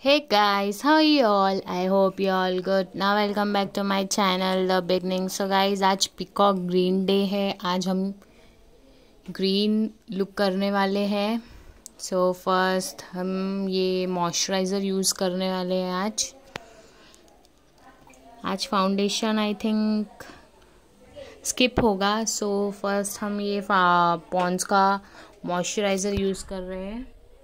Hey guys, how are you all? I hope you all good. Now welcome back to my channel The Beginning. So guys, आज peacock green day है. आज हम green look करने वाले हैं. So first हम ये moisturiser use करने वाले हैं. आज फाउंडेशन आई थिंक स्किप होगा. सो फर्स्ट हम ये पॉन्ड्स का मॉइस्चराइज़र यूज़ कर रहे हैं.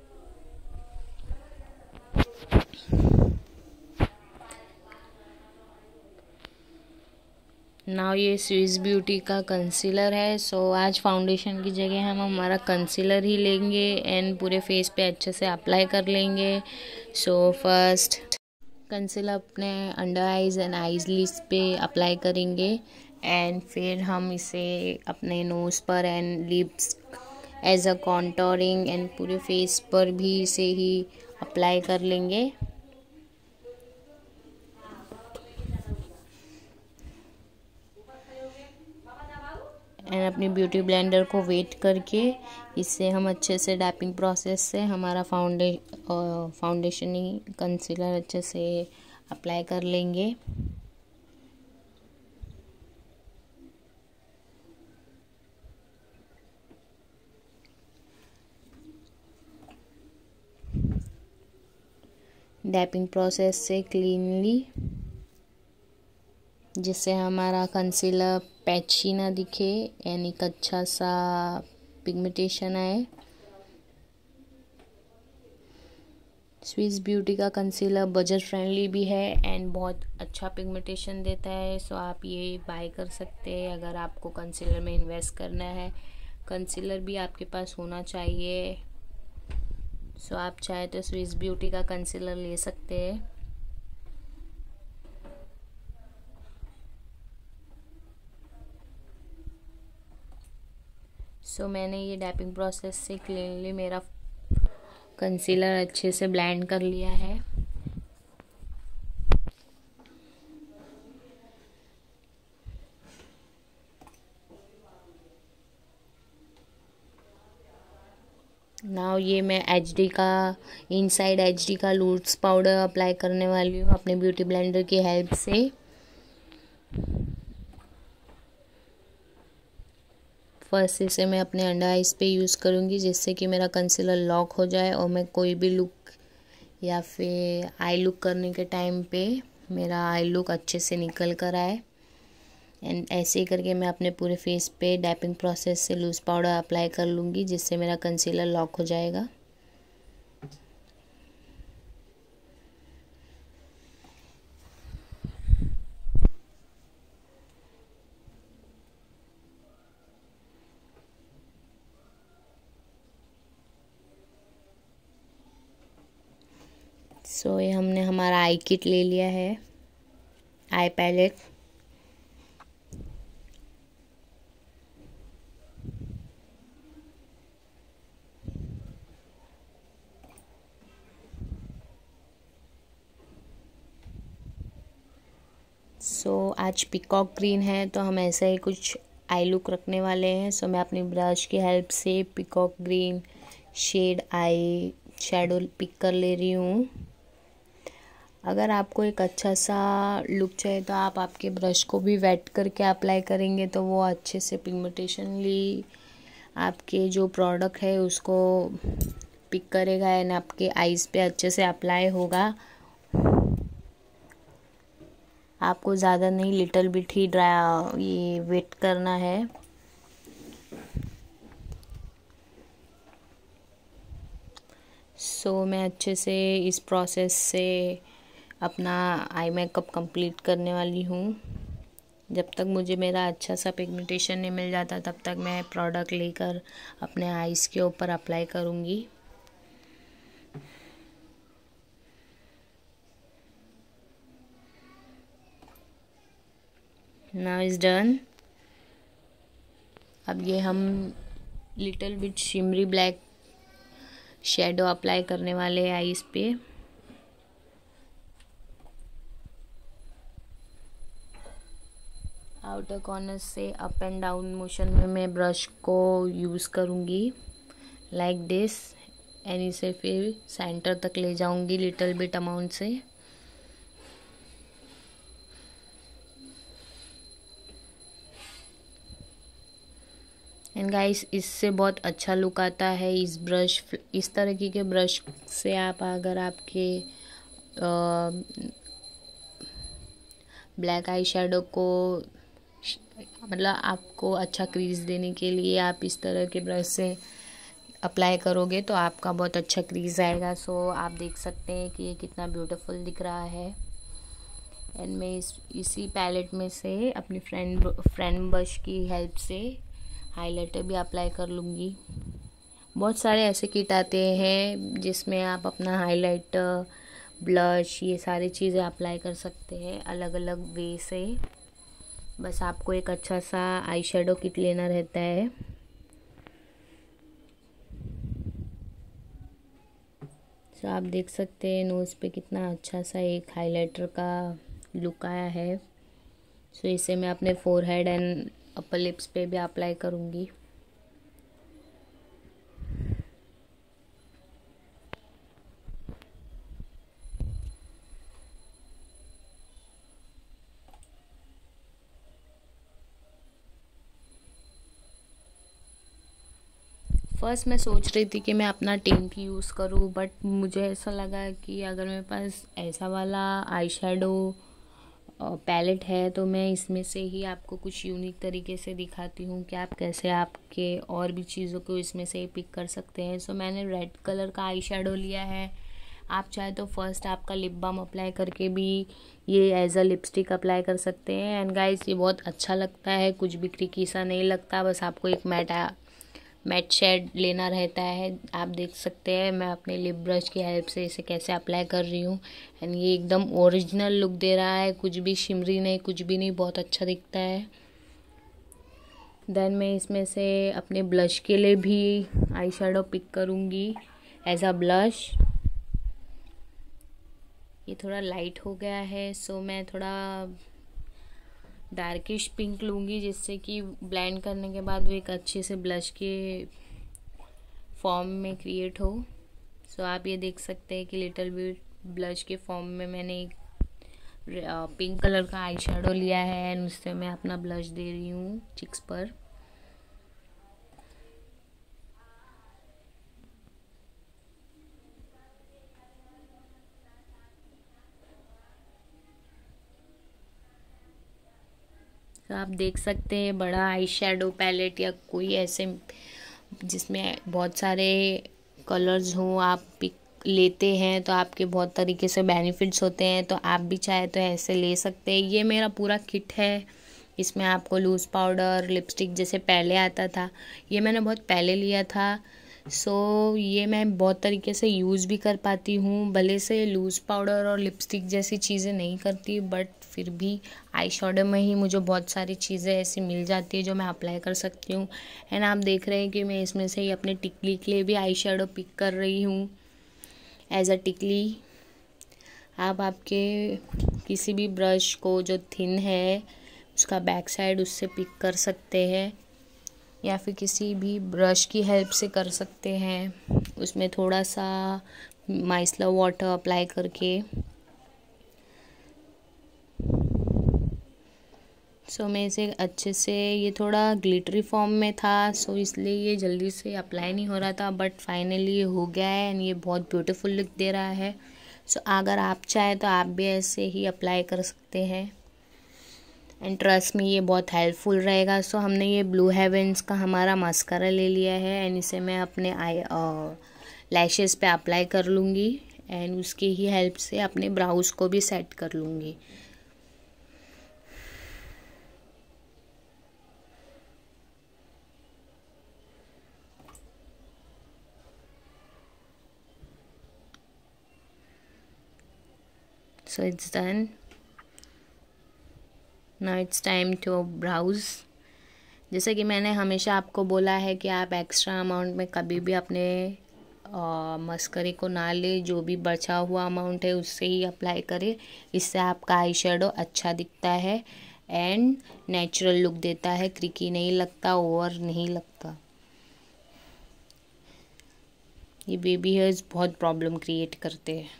नाउ ये स्विस ब्यूटी का कंसीलर है. सो आज फाउंडेशन की जगह हम हमारा कंसीलर ही लेंगे एंड पूरे फेस पे अच्छे से अप्लाई कर लेंगे. सो फर्स्ट कंसीलर अपने under eyes and eyes lids पे अप्लाई करेंगे एंड फिर हम इसे अपने नोज़ पर and lips as a contouring and पूरे फेस पर भी इसे ही अप्लाई कर लेंगे. एंड अपनी ब्यूटी ब्लेंडर को वेट करके इससे हम अच्छे से डैपिंग प्रोसेस से हमारा फाउंडेशनिंग कंसीलर अच्छे से अप्लाई कर लेंगे. डैपिंग प्रोसेस से क्लीनली, जिससे हमारा कंसीलर पैची ना दिखे एंड एक अच्छा सा पिगमेंटेशन आए. स्विस ब्यूटी का कंसीलर बजट फ्रेंडली भी है एंड बहुत अच्छा पिगमेंटेशन देता है. सो आप ये बाय कर सकते हैं अगर आपको कंसीलर में इन्वेस्ट करना है. कंसीलर भी आपके पास होना चाहिए. सो आप चाहे तो स्विस ब्यूटी का कंसीलर ले सकते हैं. सो मैंने ये डैपिंग प्रोसेस से क्लीनली मेरा कंसीलर अच्छे से ब्लेंड कर लिया है. नाउ ये मैं एचडी का इनसाइड एचडी का लूट्स पाउडर अप्लाई करने वाली हूँ अपने ब्यूटी ब्लेंडर की हेल्प से. फर्स्ट इसे मैं अपने अंडर आइज़ पे यूज़ करूँगी जिससे कि मेरा कंसीलर लॉक हो जाए और मैं कोई भी लुक या फिर आई लुक करने के टाइम पे मेरा आई लुक अच्छे से निकल कर आए. एंड ऐसे ही करके मैं अपने पूरे फेस पे डैपिंग प्रोसेस से लूज़ पाउडर अप्लाई कर लूँगी जिससे मेरा कंसीलर लॉक हो जाएगा. सो ये हमने हमारा आई किट ले लिया है, आई पैलेट. सो आज पीकॉक ग्रीन है तो हम ऐसा ही कुछ आई लुक रखने वाले हैं. सो मैं अपनी ब्रश की हेल्प से peacock green shade eye shadow pick कर ले रही हूँ. अगर आपको एक अच्छा सा लुक चाहिए तो आप आपके ब्रश को भी वेट करके अप्लाई करेंगे तो वो अच्छे से पिगमेंटेशनली आपके जो प्रोडक्ट है उसको पिक करेगा एंड आपके आईज़ पे अच्छे से अप्लाई होगा. आपको ज़्यादा नहीं, लिटिल बिट ही ड्राई ये वेट करना है. सो मैं अच्छे से इस प्रोसेस से अपना आई मेकअप कंप्लीट करने वाली हूँ. जब तक मुझे मेरा अच्छा सा पिगमेंटेशन नहीं मिल जाता तब तक मैं प्रोडक्ट लेकर अपने आईज़ के ऊपर अप्लाई करूँगी. Now is done. अब ये हम little bit shimmery black shadow apply करने वाले हैं आईज़ पे. आउटर कॉर्नर से अप एंड डाउन मोशन में मैं ब्रश को यूज़ करूँगी लाइक दिस एंड इसे फिर सेंटर तक ले जाऊंगी लिटिल बिट अमाउंट से। एंड गाइस इससे बहुत अच्छा लुक आता है इस ब्रश, इस तरह के ब्रश से आप अगर आपके ब्लैक आई शेडो को मतलब आपको अच्छा क्रीज देने के लिए आप इस तरह के ब्रश से अप्लाई करोगे तो आपका बहुत अच्छा क्रीज आएगा। सो आप देख सकते हैं कि ये कितना ब्यूटीफुल दिख रहा है। एंड मैं इसी पैलेट में से अपनी फ्रेंड ब्रश की हेल्प से हाइलाइटर भी अप्लाई कर लूँगी। बहुत सारे ऐसे किट आते हैं जिसमें आप अपना हाइलाइटर, ब्लश, ये सारी चीज़ें अप्लाई कर सकते हैं अलग अलग वे से। बस आपको एक अच्छा सा आई शेडो किट लेना रहता है। तो आप देख सकते हैं नोज़ पे कितना अच्छा सा एक हाइलाइटर का लुक आया है। सो इसे मैं अपने फोरहेड एंड अपर लिप्स पे भी अप्लाई करूँगी। फर्स्ट मैं सोच रही थी कि मैं अपना टिंट यूज़ करूँ, बट मुझे ऐसा लगा कि अगर मेरे पास ऐसा वाला आई शेडो पैलेट है तो मैं इसमें से ही आपको कुछ यूनिक तरीके से दिखाती हूँ कि आप कैसे आपके और भी चीज़ों को इसमें से पिक कर सकते हैं। सो मैंने रेड कलर का आई शेडो लिया है। आप चाहे तो फर्स्ट आपका लिप बाम अप्लाई करके भी ये एज अ लिपस्टिक अप्लाई कर सकते हैं। एंड गाइस ये बहुत अच्छा लगता है, कुछ भी क्रिकी सा नहीं लगता। बस आपको एक मैट शेड लेना रहता है। आप देख सकते हैं मैं अपने लिप ब्रश की हेल्प से इसे कैसे अप्लाई कर रही हूँ। एंड ये एकदम ओरिजिनल लुक दे रहा है, कुछ भी शिमरी नहीं, कुछ भी नहीं, बहुत अच्छा दिखता है। देन मैं इसमें से अपने ब्लश के लिए भी आई शेडो पिक करूँगी एज अ ब्लश। ये थोड़ा लाइट हो गया है, सो मैं थोड़ा डार्किश पिंक लूँगी जिससे कि ब्लेंड करने के बाद वो एक अच्छे से ब्लश के फॉर्म में क्रिएट हो। सो आप ये देख सकते हैं कि लिटिल बिट ब्लश के फॉर्म में मैंने एक पिंक कलर का आई शेडो लिया है एंड उससे मैं अपना ब्लश दे रही हूँ चिक्स पर। तो आप देख सकते हैं बड़ा आई शेडो पैलेट या कोई ऐसे जिसमें बहुत सारे कलर्स हों आप पिक लेते हैं तो आपके बहुत तरीके से बेनिफिट्स होते हैं। तो आप भी चाहे तो ऐसे ले सकते हैं। ये मेरा पूरा किट है। इसमें आपको लूज़ पाउडर, लिपस्टिक जैसे पहले आता था, ये मैंने बहुत पहले लिया था। सो ये मैं बहुत तरीके से यूज़ भी कर पाती हूँ। भले से लूज़ पाउडर और लिपस्टिक जैसी चीज़ें नहीं करती, बट फिर भी आई शेडो में ही मुझे बहुत सारी चीज़ें ऐसी मिल जाती है जो मैं अप्लाई कर सकती हूँ। एंड आप देख रहे हैं कि मैं इसमें से ही अपने टिकली के लिए भी आई शेडो पिक कर रही हूँ एज अ टिकली। आप आपके किसी भी ब्रश को जो थिन है उसका बैक साइड उससे पिक कर सकते हैं या फिर किसी भी ब्रश की हेल्प से कर सकते हैं। उसमें थोड़ा सा माइसलर वाटर अप्लाई करके। सो मैं इसे अच्छे से, ये थोड़ा ग्लिटरी फॉर्म में था सो इसलिए ये जल्दी से अप्लाई नहीं हो रहा था, बट फाइनली ये हो गया है एंड ये बहुत ब्यूटीफुल लुक दे रहा है। सो अगर आप चाहें तो आप भी ऐसे ही अप्लाई कर सकते हैं एंड ट्रस्ट में ये बहुत हेल्पफुल रहेगा। सो हमने ये ब्लू हेवन्स का हमारा मस्कारा ले लिया है एंड इसे मैं अपने आई लैशेस पे अप्लाई कर लूँगी एंड उसकी ही हेल्प से अपने ब्राउज को भी सेट कर लूँगी। So it's done. Now it's time to brows. जैसे कि मैंने हमेशा आपको बोला है कि आप एक्स्ट्रा अमाउंट में कभी भी अपने मस्करे को ना ले, जो भी बचा हुआ अमाउंट है उससे ही अप्लाई करें। इससे आपका आई शेडो अच्छा दिखता है एंड नेचुरल लुक देता है, क्रिकी नहीं लगता, ओवर नहीं लगता। ये बेबी हेयर्स बहुत प्रॉब्लम क्रिएट करते हैं।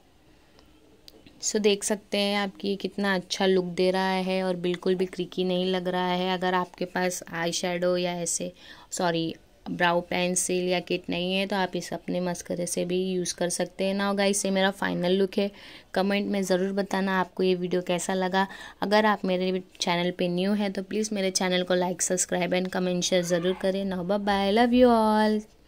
सो देख सकते हैं आपकी ये कितना अच्छा लुक दे रहा है और बिल्कुल भी क्रिकी नहीं लग रहा है। अगर आपके पास आई शेडो या ऐसे ब्राउ पेंसिल या किट नहीं है तो आप इस अपने मस्करे से भी यूज़ कर सकते हैं। नाउ गाइस, ये मेरा फाइनल लुक है। कमेंट में ज़रूर बताना आपको ये वीडियो कैसा लगा। अगर आप मेरे चैनल पे न्यू हैं तो प्लीज़ मेरे चैनल को like, subscribe and comment share ज़रूर करें। Now bye bye, love you all.